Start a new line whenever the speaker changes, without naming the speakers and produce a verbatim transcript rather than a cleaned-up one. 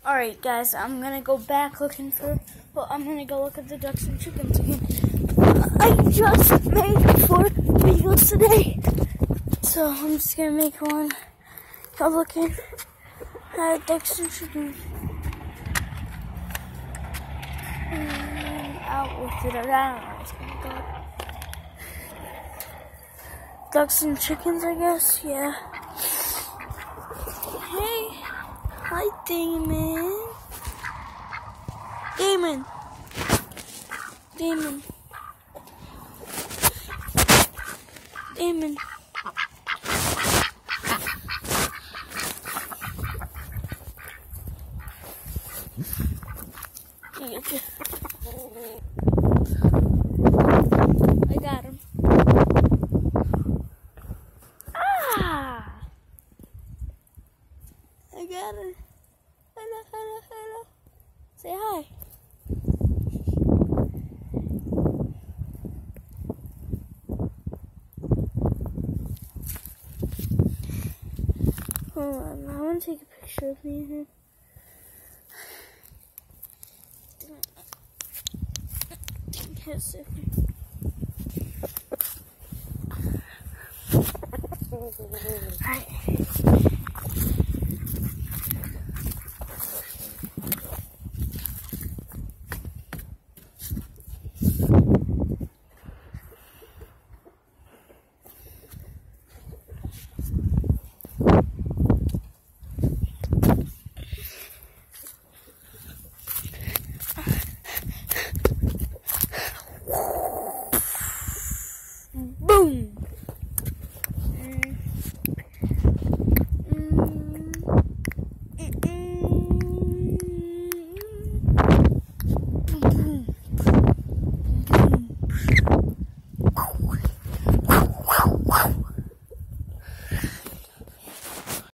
Alright guys, I'm gonna go back looking for, well, I'm gonna go look at the ducks and chickens again. I just made four videos today, so I'm just gonna make one. Go looking at ducks and chickens. And out with it, I don't know where it's gonna go. Ducks and chickens, I guess, yeah. Hey, hi Damon. Damon. Damon. Damon. I got him. Ah! I got him. Hello, hello, hello. Say hi. Hold on, I want to take a picture of me and him. Yes, Alright.